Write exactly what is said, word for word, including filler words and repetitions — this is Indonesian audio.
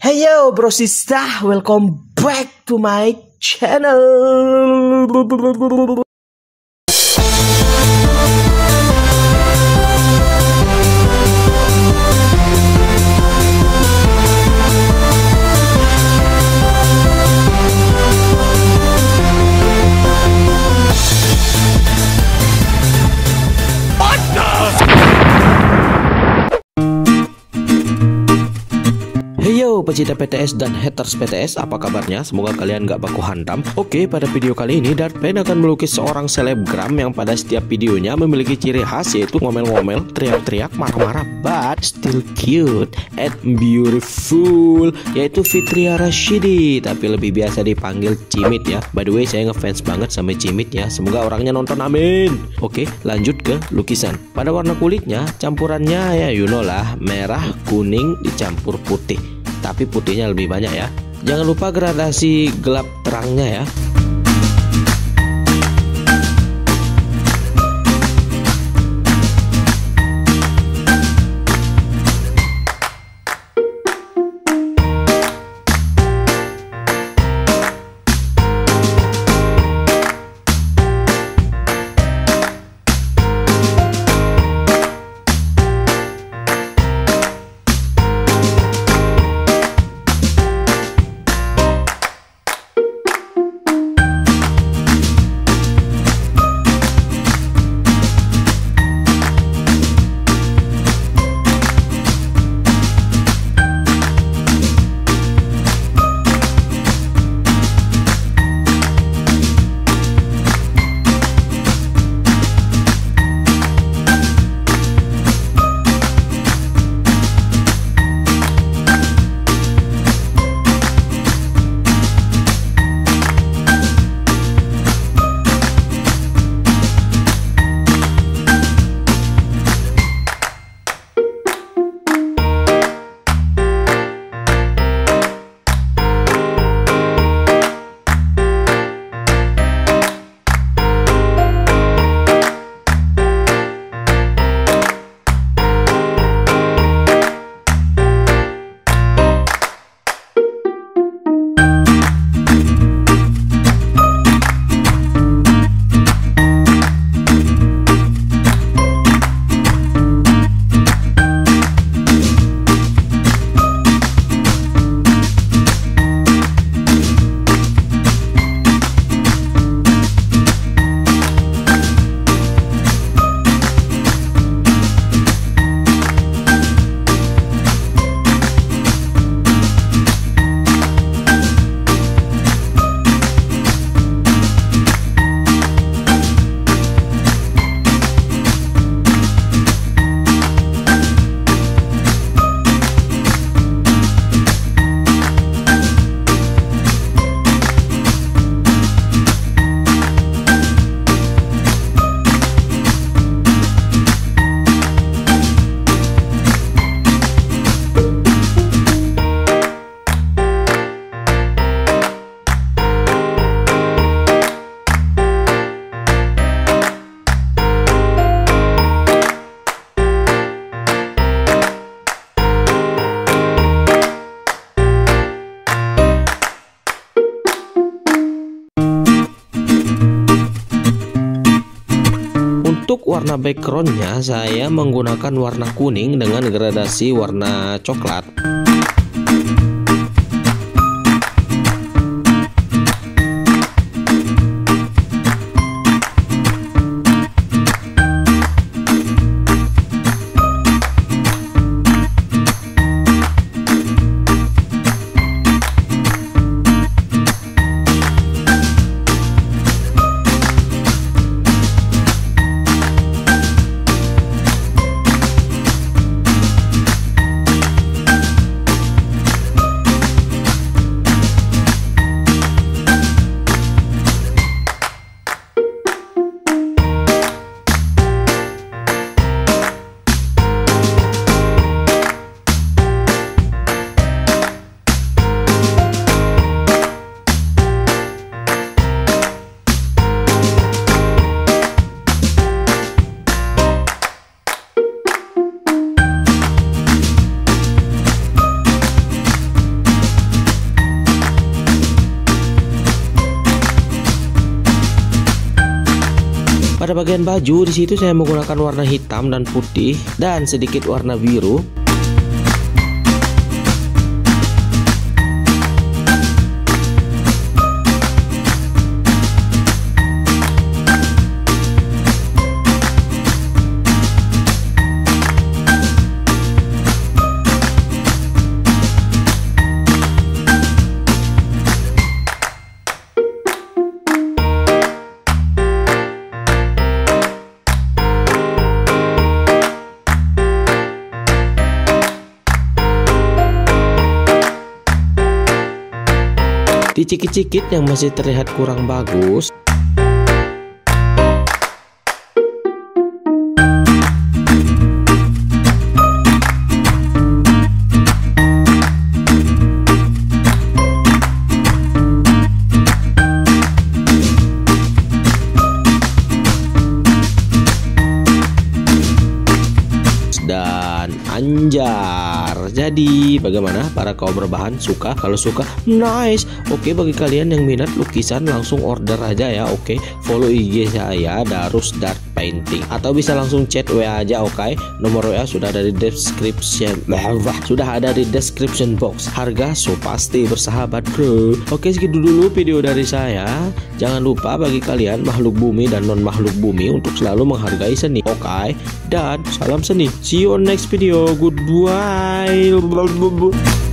Hey yo bro sister, welcome back to my channel. Yo pecinta P T S dan haters P T S, apa kabarnya? Semoga kalian gak baku hantam. Oke, pada video kali ini Dartpain akan melukis seorang selebgram yang pada setiap videonya memiliki ciri khas, yaitu ngomel-ngomel, teriak-teriak, marah-marah, but still cute and beautiful, yaitu Fitria Rashidi, tapi lebih biasa dipanggil Cimit ya. By the way, saya ngefans banget sama Cimit ya, semoga orangnya nonton, amin. Oke, lanjut ke lukisan. Pada warna kulitnya, campurannya ya you know lah, merah, kuning dicampur putih, tapi putihnya lebih banyak ya. Jangan lupa gradasi gelap terangnya ya. Untuk warna backgroundnya saya menggunakan warna kuning dengan gradasi warna coklat. Pada bagian baju di situ saya menggunakan warna hitam dan putih dan sedikit warna biru. Dicikit-cikit yang masih terlihat kurang bagus. Dan anjar. Jadi bagaimana para kaum berbahan, suka? Kalau suka nice. Oke, bagi kalian yang minat lukisan langsung order aja ya. Oke, follow I G saya Darus Dart Painting atau bisa langsung chat W A aja. Oke, nomor W A sudah ada di description. Sudah ada di description box. Harga so pasti bersahabat bro. Oke, segitu dulu video dari saya. Jangan lupa bagi kalian makhluk bumi dan non makhluk bumi untuk selalu menghargai seni. Oke, dan salam seni. See you on next video. Goodbye.